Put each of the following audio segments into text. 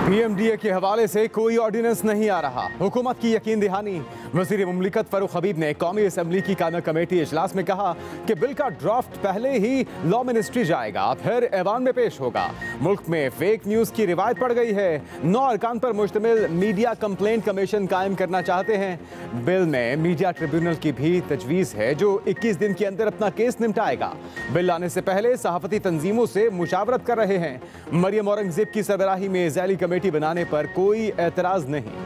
PMDA के हवाले से कोई ऑर्डिनेंस नहीं आ रहा, हुकूमत की यकीन दहानी। वज़ीर मुमलिकत फारूक हबीब ने कौमी असम्बली की कायम कमेटी इजलास में कहा कि बिल का ड्राफ्ट पहले ही लॉ मिनिस्ट्री जाएगा, फिर ऐवान में पेश होगा। मुल्क में फेक न्यूज़ की रिवायत पड़ गई है। 9 अरकान पर मुश्तमिल मीडिया कंप्लेंट कमीशन कायम करना चाहते हैं। बिल में मीडिया ट्रिब्यूनल की भी तजवीज़ है जो 21 दिन के अंदर अपना केस निपटाएगा। बिल लाने से पहले सहाफ़ती तंजीमों से मुशावरत कर रहे हैं। मरियम औरंगजेब की सरबराही में ज़ैली कमेटी बनाने पर कोई एतराज़ नहीं।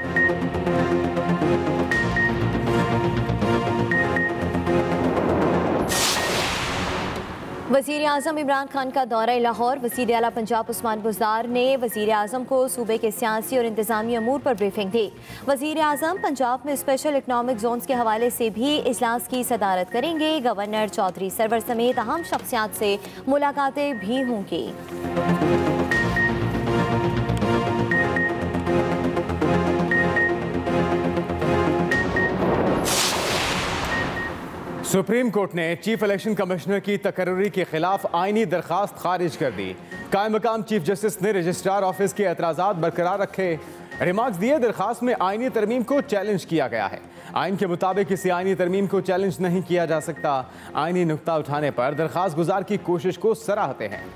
वज़ीर आज़म इमरान खान का दौरा लाहौर। वज़ीर आला पंजाब उस्मान बुज़दार ने वज़ीर आज़म को सूबे के सियासी और इंतज़ामी अमूर पर ब्रीफिंग दी। वज़ीर आज़म पंजाब में स्पेशल इकनॉमिक जोन्स के हवाले से भी इजलास की सदारत करेंगे। गवर्नर चौधरी सरवर समेत अहम शख्सियात से मुलाकातें भी होंगी। सुप्रीम कोर्ट ने चीफ इलेक्शन कमिश्नर की तकर्री के खिलाफ आईनी दरखास्त खारिज कर दी। कायम मकाम चीफ जस्टिस ने रजिस्ट्रार ऑफिस के एतराज़ात बरकरार रखे। रिमार्क्स दिए, दरखास्त में आईनी तरमीम को चैलेंज किया गया है। आइन के मुताबिक किसी आईनी तरमीम को चैलेंज नहीं किया जा सकता। आईनी नुक्ता उठाने पर दरखास्त गुजार की कोशिश को सराहते हैं।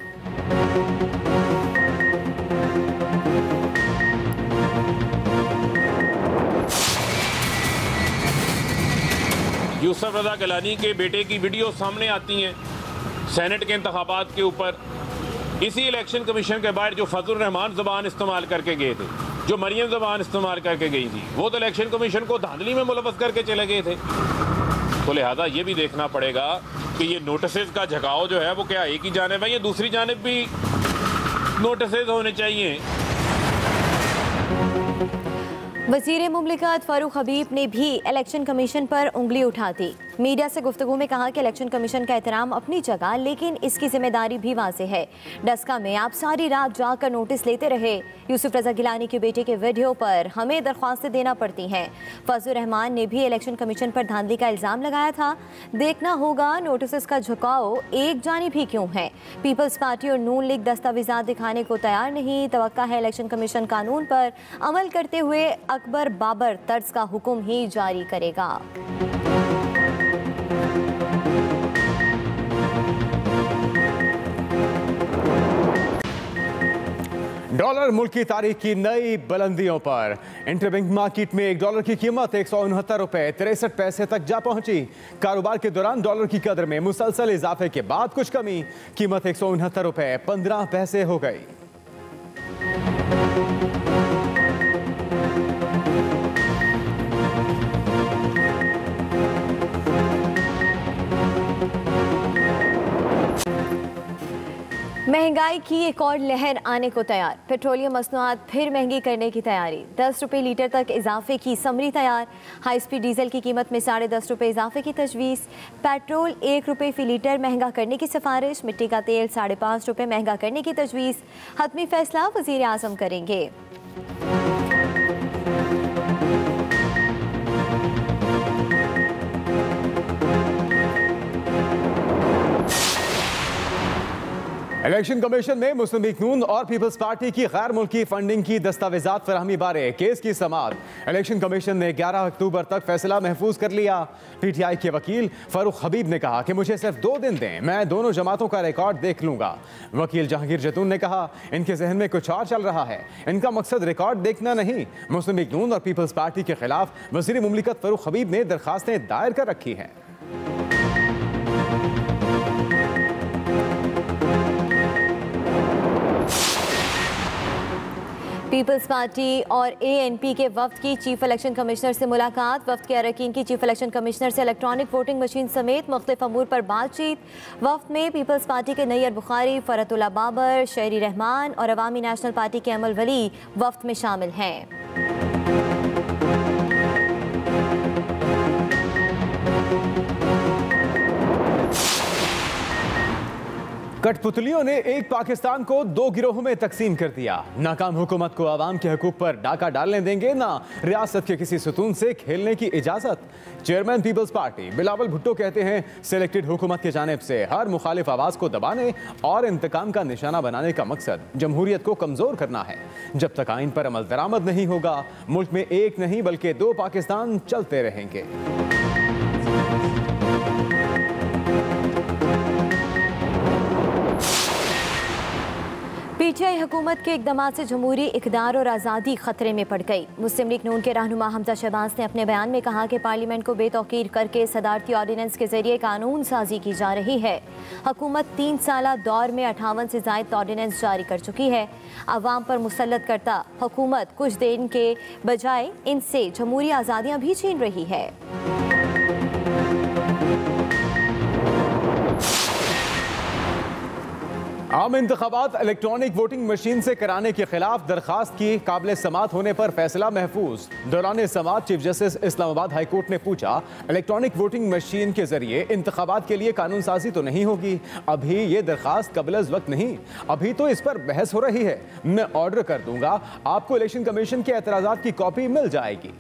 यूसुफ रज़ा गिलानी के बेटे की वीडियो सामने आती हैं सेनेट के इंतखाबात के ऊपर। इसी इलेक्शन कमीशन के बाहर जो फजलुर रहमान ज़बान इस्तेमाल करके गए थे, जो मरियम ज़बान इस्तेमाल करके गई थी, वो तो इलेक्शन कमीशन को धांधली में मुलव्वस करके चले गए थे। तो लिहाजा ये भी देखना पड़ेगा कि ये नोटिस का झकाव जो है वो क्या एक ही जानिब है या दूसरी जानिब भी नोटिस होने चाहिए। वज़ीर मुमलिकत फारूक हबीब ने भी इलेक्शन कमीशन पर उंगली उठा दी। मीडिया से गुफ्तगू में कहा कि इलेक्शन कमीशन का एहतराम अपनी जगह, लेकिन इसकी जिम्मेदारी भी वाज़ेह है। डस्का में आप सारी रात जाकर नोटिस लेते रहे। यूसुफ रज़ा गिलानी के बेटे के वीडियो पर हमें दरख्वास्तें देना पड़ती हैं। फजलुर रहमान ने भी इलेक्शन कमीशन पर धांधली का इल्ज़ाम लगाया था। देखना होगा नोटिस का झुकाव एक जानिब ही क्यों है। पीपल्स पार्टी और नून लीग दस्तावेज़ात दिखाने को तैयार नहीं। तवक्का है इलेक्शन कमीशन कानून पर अमल करते हुए अकबर बाबर तर्ज का हुक्म ही जारी करेगा। डॉलर मुल्क की तारीख की नई बुलंदियों पर। इंटरबैंक मार्केट में $1 की कीमत 169 रुपए 63 पैसे तक जा पहुंची। कारोबार के दौरान डॉलर की कदर में मुसलसल इजाफे के बाद कुछ कमी, कीमत 169 रुपए 15 पैसे हो गई। महंगाई की एक और लहर आने को तैयार। पेट्रोलियम मसनूआत फिर महंगी करने की तैयारी। 10 रुपये लीटर तक इजाफे की समरी तैयार। हाई स्पीड डीजल की कीमत में 10.5 रुपये इजाफे की तजवीज़। पेट्रोल 1 रुपये फ़ी लीटर महंगा करने की सिफारिश। मिट्टी का तेल 5.5 रुपये महंगा करने की तजवीज़। हतमी फैसला वज़ीर आज़म करेंगे। इलेक्शन कमीशन में मुस्लिम लीग नून और पीपल्स पार्टी की गैर मुल्की फंडिंग की दस्तावेजात फराहमी बारे केस की समाअत। इलेक्शन कमीशन ने 11 अक्टूबर तक फैसला महफूज कर लिया। PTI के वकील फारूक हबीब ने कहा कि मुझे सिर्फ 2 दिन दें, मैं दोनों जमातों का रिकॉर्ड देख लूंगा। वकील जहांगीर जैतून ने कहा इनके जहन में कुछ और चल रहा है, इनका मकसद रिकॉर्ड देखना नहीं। मुस्लिम लीग नून और पीपल्स पार्टी के खिलाफ वज़ीर मुमलिकत फारूक हबीब ने दरखास्तें दायर कर रखी हैं। पीपल्स पार्टी और ANP के वफ्द की चीफ इलेक्शन कमिश्नर से मुलाकात। वफ्द के अरकान की चीफ इलेक्शन कमिश्नर से इलेक्ट्रॉनिक वोटिंग मशीन समेत मुख्तलिफ अमूर पर बातचीत। वफ्द में पीपल्स पार्टी के नैयर बुखारी, फरतुल्ला बाबर, शहरी रहमान और अवामी नेशनल पार्टी के अमल वली वफ्द में शामिल हैं। कठपुतलियों ने एक पाकिस्तान को दो गिरोहों में तकसीम कर दिया। नाकाम हुकूमत को आवाम के हकूक पर डाका डालने देंगे ना रियासत के किसी सुतून से खेलने की इजाजत। Chairman peoples party Bilawal Bhutto कहते हैं सिलेक्टेड हुकूमत की जानिब से हर मुखालिफ आवाज को दबाने और इंतकाम का निशाना बनाने का मकसद जमहूरियत को कमजोर करना है। जब तक आइन पर अमल दरामद नहीं होगा मुल्क में एक नहीं बल्कि दो पाकिस्तान चलते रहेंगे। पीटीआई हुकूमत के इकदाम से जमहूरी इक़दार और आज़ादी खतरे में पड़ गई। मुस्लिम लीग नून के रहनुमा हमजा शहबाज ने अपने बयान में कहा कि पार्लियामेंट को बेतौकीर करके सदारती ऑर्डिनेंस के जरिए कानून साजी की जा रही है। हुकूमत 3 साला दौर में 58 से ज़ायद ऑर्डिनेंस जारी कर चुकी है। अवाम पर मुसल्लत करता हुकूमत कुछ देर के बजाय इनसे जमहूरी आज़ादियाँ भी छीन रही है। आम इंतखाबात इलेक्ट्रॉनिक वोटिंग मशीन से कराने के खिलाफ दरखास्त की काबिल समात होने पर फैसला महफूज। दौरान समात chief justice Islamabad high court ने पूछा, इलेक्ट्रॉनिक वोटिंग मशीन के जरिए इंतखाबात के लिए कानून साजी तो नहीं होगी? अभी ये दरखास्त काबिल वक्त नहीं, अभी तो इस पर बहस हो रही है। मैं ऑर्डर कर दूंगा, आपको इलेक्शन कमीशन के एतराजात की कॉपी मिल जाएगी।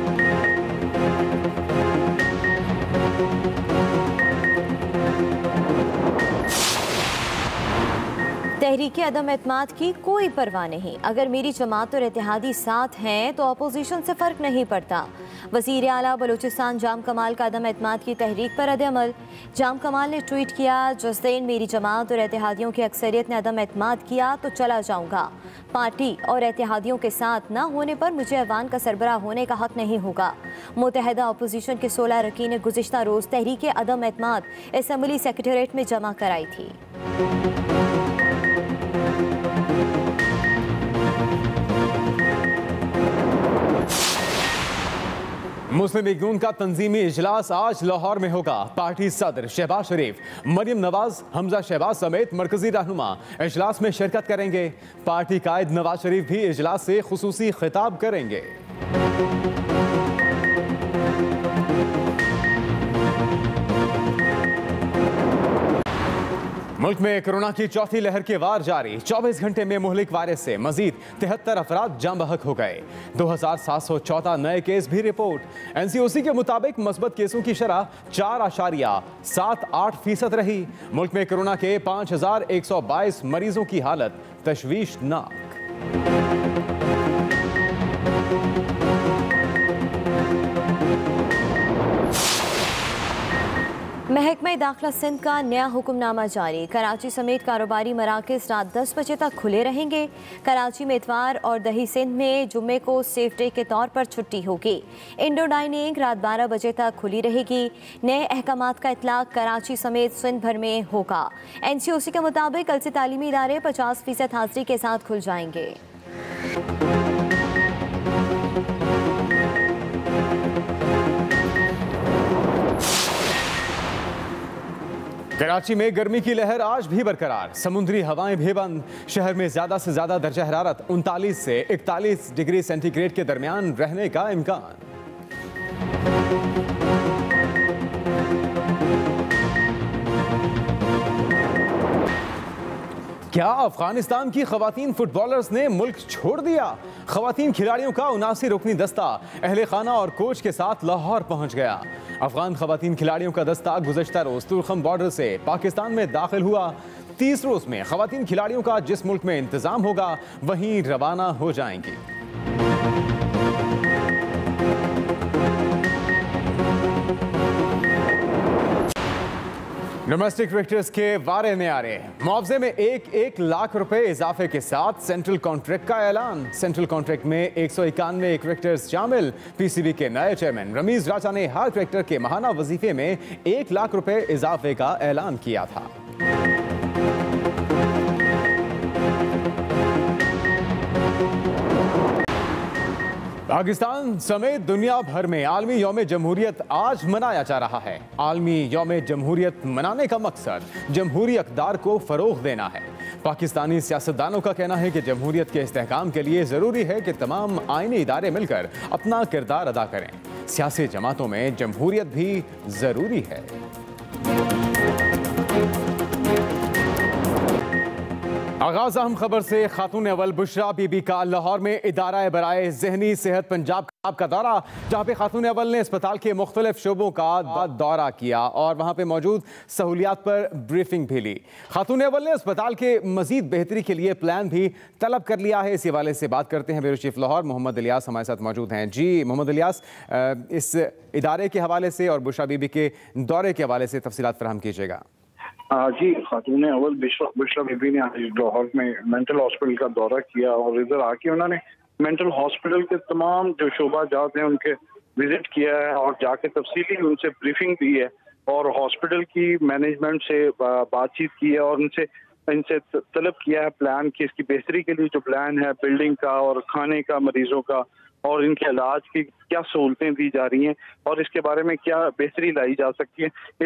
तहरीक अदम एतमाद की कोई परवाह नहीं। अगर मेरी जमात और इत्तेहादी साथ हैं तो अपोजिशन से फ़र्क नहीं पड़ता। वज़ीर आला बलूचिस्तान जाम कमाल का अदम एतमाद की तहरीक पर रद्द-ए-अमल। जाम कमाल ने ट्वीट किया, जिस दिन मेरी जमात और इत्तेहादियों की अक्सरियत ने अदम एतमाद किया तो चला जाऊँगा। पार्टी और इत्तेहादियों के साथ न होने पर मुझे ऐवान का सरबराह होने का हक नहीं होगा। मुत्तहदा अपोजिशन के 16 अरकान ने गुज़िश्ता रोज़ तहरीक अदम एतमाद असम्बली सेक्रेटेरिएट में जमा कराई थी। मुस्लिम लीग नून का तंजीमी इजलास आज लाहौर में होगा। पार्टी सदर शहबाज शरीफ, मरियम नवाज, हमजा शहबाज समेत मरकजी रहनुमा इजलास में शिरकत करेंगे। पार्टी कायद नवाज शरीफ भी इजलास से खुसूसी खिताब करेंगे। मुल्क में कोरोना की चौथी लहर के वार जारी। 24 घंटे में मुहलिक वायरस से मजीद 73 अफराद जाम बहक हो गए। 2714 नए केस भी रिपोर्ट। एनसीओसी के मुताबिक मस्बत केसों की शरह 4.78% रही। मुल्क में कोरोना के 5122 मरीजों की हालत तशवीशनाक। महकमा दाखिला सिंध का नया हुक्मनामा जारी। कराची समेत कारोबारी मराकज़ रात 10 बजे तक खुले रहेंगे। कराची में इतवार और दही सिंध में जुम्मे को सेफ डे के तौर पर छुट्टी होगी। इंडोर डाइनिंग रात 12 बजे तक खुली रहेगी। नए अहकामात का इतलाक कराची समेत सिंध भर में होगा। एनसीओसी के मुताबिक कल से तालीमी इदारे 50% हाजिरी के साथ खुल जाएंगे। कराची में गर्मी की लहर आज भी बरकरार। समुद्री हवाएं भी बंद। शहर में ज्यादा से ज्यादा दर्जा हरारत 39 से 41 डिग्री सेंटीग्रेड के दरमियान रहने का इम्कान। क्या अफगानिस्तान की खवातीन फुटबॉलर्स ने मुल्क छोड़ दिया? खवातीन खिलाड़ियों का 79 रुकनी दस्ता अहले खाना और कोच के साथ लाहौर पहुंच गया। अफगान खवातीन खिलाड़ियों का दस्ता गुज़श्ता रोज तुर्खम बॉर्डर से पाकिस्तान में दाखिल हुआ। 30 रोज में खवातीन खिलाड़ियों का जिस मुल्क में इंतजाम होगा वहीं रवाना हो जाएंगी। डोमेस्टिक क्रिकेटर्स के वारे न्यारे। मुआवजे में 1 लाख रुपए इजाफे के साथ सेंट्रल कॉन्ट्रैक्ट का ऐलान। सेंट्रल कॉन्ट्रैक्ट में 191 क्रिकेटर्स शामिल। पीसीबी के नए चेयरमैन रमीज राजा ने हर क्रिकेटर के माहाना वजीफे में 1 लाख रुपए इजाफे का ऐलान किया था। पाकिस्तान समेत दुनिया भर में आलमी यौम जमहूरियत आज मनाया जा रहा है। आलमी यौम जमहूरियत मनाने का मकसद जमहूरी अक़दार को फ़रोग़ देना है। पाकिस्तानी सियासतदानों का कहना है कि जमहूरियत के इस्तेहकाम के लिए ज़रूरी है कि तमाम आईनी इदारे मिलकर अपना किरदार अदा करें। सियासी जमातों में जमहूरियत भी ज़रूरी है। आगाज अहम खबर से खातून अव्वल बुशरा बीबी का लाहौर में इदारा बराए ज़हनी सेहत पंजाब का दौरा, जहाँ पे खातून अव्वल ने अस्पताल के मुख्तलिफ शोबों का दौरा किया और वहाँ पे मौजूद सहूलियात पर ब्रीफिंग भी ली। खातून अव्वल ने अस्पताल के मजीद बेहतरी के लिए प्लान भी तलब कर लिया है। इसी हवाले से बात करते हैं ब्यूरो चीफ लाहौर मोहम्मद इलियास हमारे साथ मौजूद हैं। जी मोहम्मद इलियास, इस इदारे के हवाले से और बुशरा बीबी के दौरे के हवाले से तफसीलात फराहम कीजिएगा। जी, खातून अव्वल बुशरा बीबी ने आज लाहौर में मेंटल हॉस्पिटल का दौरा किया और इधर आके उन्होंने मेंटल हॉस्पिटल के तमाम जो शोबा जात हैं उनके विजिट किया है और जाके तफसीली उनसे ब्रीफिंग दी है और हॉस्पिटल की मैनेजमेंट से बातचीत की है और इनसे तलब किया है प्लान की इसकी बेहतरी के लिए जो प्लान है बिल्डिंग का और खाने का मरीजों का और इनके इलाज की क्या सहूलतें दी जा रही हैं और इसके बारे में क्या बेहतरी लाई जा सकती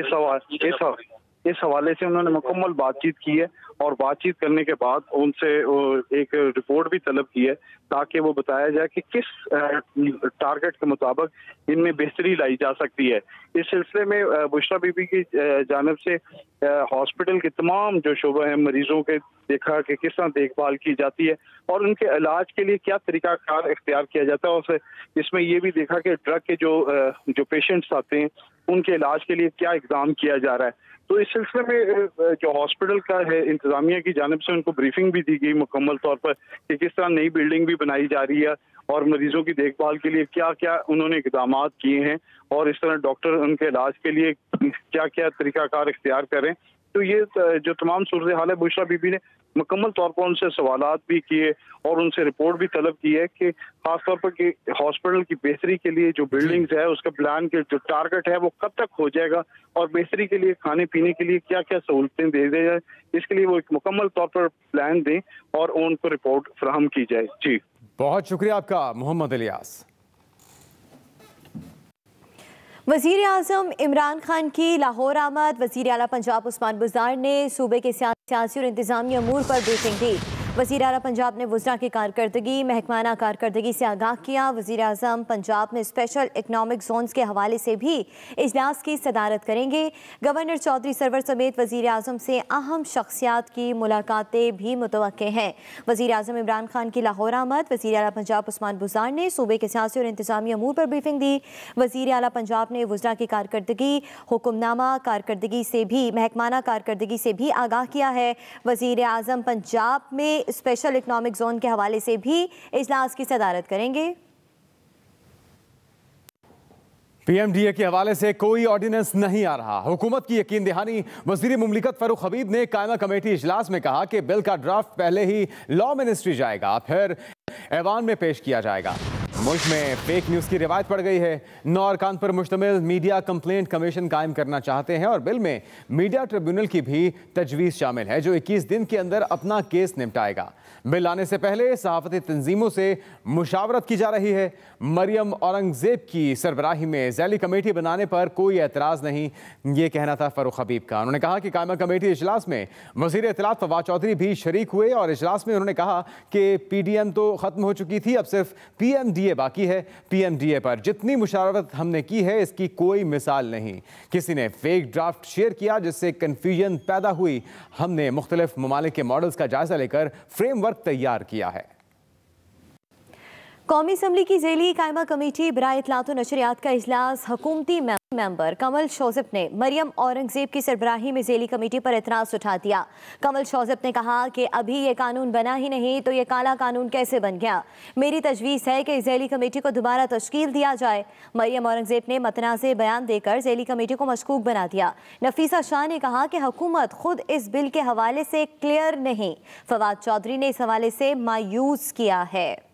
है। इस हवाले से उन्होंने मुकम्मल बातचीत की है और बातचीत करने के बाद उनसे एक रिपोर्ट भी तलब की है ताकि वो बताया जाए कि किस टारगेट के मुताबिक इनमें बेहतरी लाई जा सकती है। इस सिलसिले में बुशरा बीबी की जानिब से हॉस्पिटल के तमाम जो शोबे हैं मरीजों के देखा कि किस तरह देखभाल की जाती है और उनके इलाज के लिए क्या तरीकाकार इख्तियार किया जाता है और इसमें ये भी देखा कि ड्रग के जो पेशेंट्स आते हैं उनके इलाज के लिए क्या इक़दाम किया जा रहा है। तो इस सिलसिले में जो हॉस्पिटल का है इंतजामिया की जानिब से उनको ब्रीफिंग भी दी गई मुकम्मल तौर पर कि किस तरह नई बिल्डिंग भी बनाई जा रही है और मरीजों की देखभाल के लिए क्या क्या उन्होंने इक़दाम किए हैं और इस तरह डॉक्टर उनके इलाज के लिए क्या क्या तरीकाकार इख्तियार करें। तो ये जो तमाम सूरत हाल है बुशरा बीबी ने मुकम्मल तौर पर उनसे सवालात भी किए और उनसे रिपोर्ट भी तलब की है कि खासतौर पर कि हॉस्पिटल की बेहतरी के लिए जो बिल्डिंग्स है उसका प्लान के जो टारगेट है वो कब तक हो जाएगा और बेहतरी के लिए खाने पीने के लिए क्या क्या सहूलतें दे दी जाए इसके लिए वो एक मुकम्मल तौर पर प्लान दें और उनको रिपोर्ट फराहम की जाए। जी बहुत शुक्रिया आपका मोहम्मद इलियास। वज़ीर आज़म इमरान खान की लाहौर आमद। वज़ीर आला पंजाब उस्मान बुज़दार ने सूबे के सियासी और इंतज़ामी अमूर पर ब्रीफिंग दी। वज़ीर आला पंजाब ने वज़रा की कारकर्दगी महकमाना कारकर्दगी से आगाह किया। वज़ीर आज़म पंजाब में स्पेशल इकनॉमिक जोन्स के हवाले से भी इजलास की सदारत करेंगे। गवर्नर चौधरी सरवर समेत वज़ीर आज़म से अहम शख्सियात की मुलाकातें भी मुतवक्के हैं। वज़ीर आज़म इमरान खान की लाहौर आमद। वज़ीर आला पंजाब उस्मान बुज़दार ने सूबे के सियासी और इंतज़ामी अमूर पर ब्रीफिंग दी। वज़ीर आला पंजाब ने वज़रा की कारकर्दगी हुक्मनामा कारकर्दगी से भी महकमाना कारकर्दगी से भी आगाह किया है। वज़ीर आज़म पंजाब में स्पेशल इकनॉमिक जोन के हवाले से भी इजलास की सदारत करेंगे। पीएमडीए के हवाले से कोई ऑर्डिनेंस नहीं आ रहा, हुकूमत की यकीन दहानी। वज़ीर मुमलिकत फारूक हबीब ने कायमा कमेटी इजलास में कहा कि बिल का ड्राफ्ट पहले ही लॉ मिनिस्ट्री जाएगा, फिर ऐवान में पेश किया जाएगा। मुल्क में फेक न्यूज़ की रिवायत पड़ गई है। 9 अरकान पर मुश्तमिल मीडिया कंप्लेंट कमीशन कायम करना चाहते हैं और बिल में मीडिया ट्रिब्यूनल की भी तजवीज़ शामिल है जो 21 दिन के अंदर अपना केस निपटाएगा। बिल आने से पहले सहाफ़ती तंजीमों से मुशावरत की जा रही है। मरियम औरंगज़ेब की सरबराही में ज़ैली कमेटी बनाने पर कोई एतराज़ नहीं, ये कहना था फारूक हबीब का। उन्होंने कहा कि कायमा कमेटी इजलास में वज़ीर इत्तलात फवाद चौधरी भी शरीक हुए और इजलास में उन्होंने कहा कि PDM तो ख़त्म हो चुकी थी, अब सिर्फ PMDA बाकी है। PMDA पर जितनी मुशावरत हमने की है इसकी कोई मिसाल नहीं। किसी ने फेक ड्राफ्ट शेयर किया जिससे कन्फ्यूजन पैदा हुई। हमने मुख्तलिफ ममालिक के मॉडल्स का जायजा लेकर फ्रेमवर्क तैयार किया है। कौमी असम्बली की ज़ेली कायमा कमेटी बराए इत्तलात व नशरियात का इजलास हुकूमती मेंबर कमल शोज़िब ने मरियम औरंगज़ेब की सरबराही में ज़ेली कमेटी पर एतराज़ उठा दिया। कमल शोज़िब ने कहा कि अभी ये कानून बना ही नहीं तो ये काला कानून कैसे बन गया। मेरी तजवीज़ है कि ज़ेली कमेटी को दोबारा तश्कील दिया जाए। मरियम औरंगज़ेब ने मतनाज़े बयान देकर ज़ेली कमेटी को मशकूक बना दिया। नफीसा शाह ने कहा कि हुकूमत खुद इस बिल के हवाले से क्लियर नहीं, फवाद चौधरी ने इस हवाले से मायूस किया है।